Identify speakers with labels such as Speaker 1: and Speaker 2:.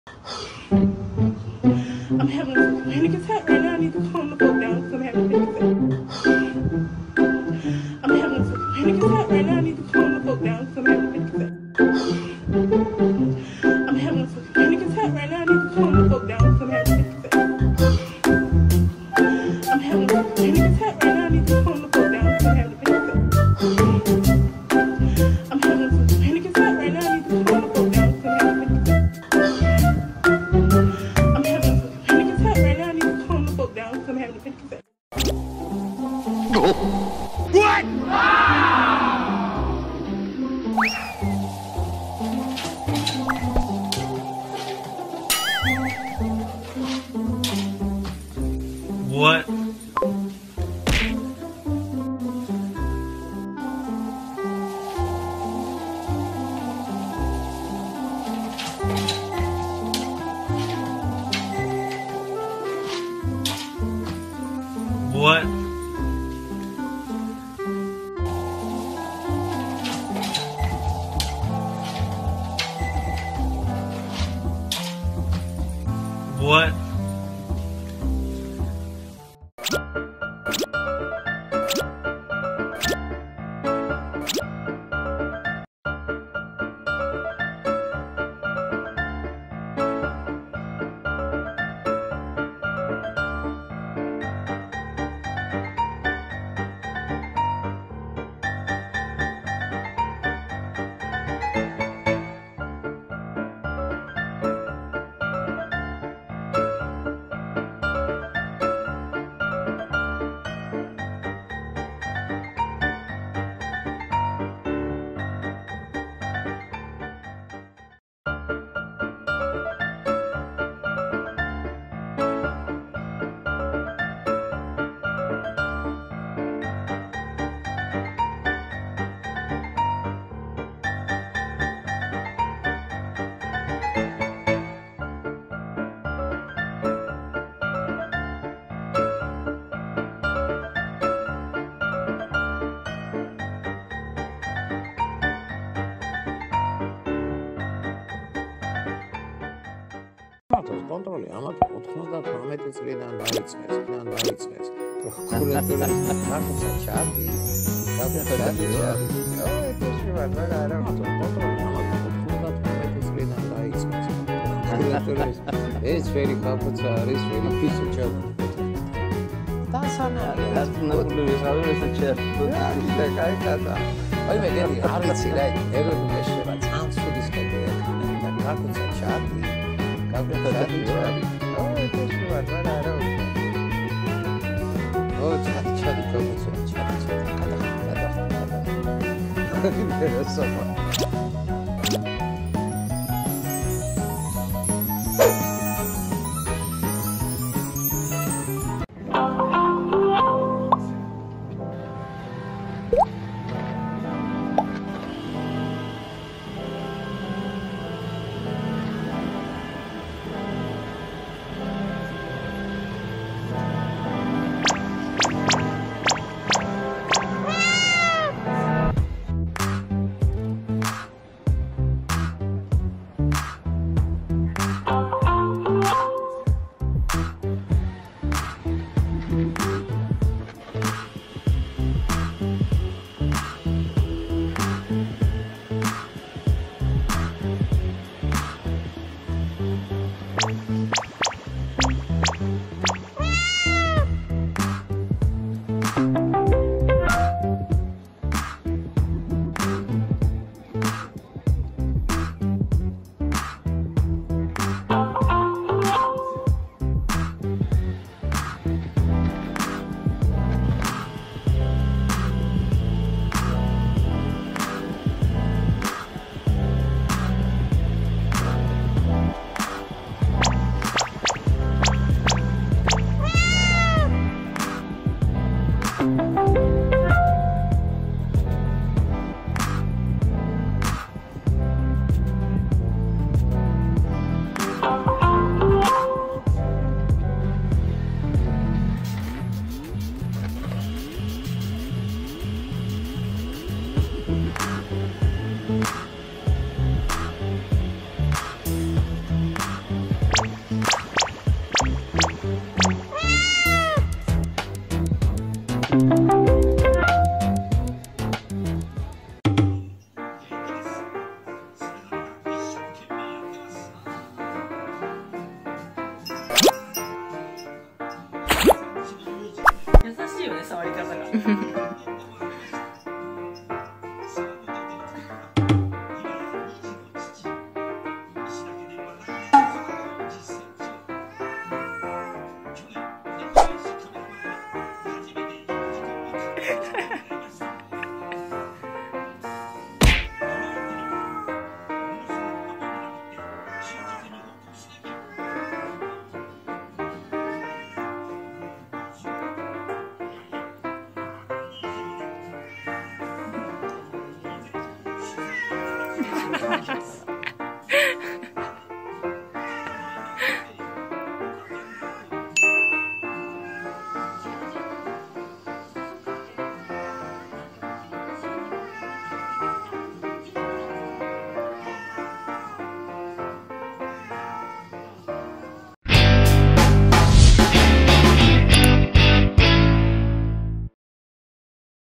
Speaker 1: I'm having a panic attack right now. I need to calm the fuck down because I'm having a panic attack. I'm having a panic attack right now. I need to calm the fuck down because I'm having a panic attack. I'm having a panic attack right now. I need to calm the fuck down because I'm having a panic attack. I'm having a panic attack right now. I need to calm the fuck down because I'm having a panic attack. I'm having a panic attack right now. I need to calm the fuck down because I'm having a panic attack. I'm having a panic attack right now. I need to calm the fuck down because I'm having a panic attack.
Speaker 2: What? What? What? What?
Speaker 3: კონტროლი ამათ 98 წლიდან დაიწყეს. კურატორები მართლა ჩადი. ჩადი. ой, это же варвара. კონტროლი ამათ 98 წლიდან დაიწყეს. კურატორები ეს ვერი კაპუცა არის, ვერი ფიცო ჩადი. დასანალი ნაკული ვიღავი ეს ჩერტი. და კაი კატა. აი მე გერი არიცი რა, ერები მეშება წამსულის კედია. და კაპუცა ჩადი. Как это делать? Ой, это же варвара. Ой, чади, чади. Када. Интересно.
Speaker 1: 触り方が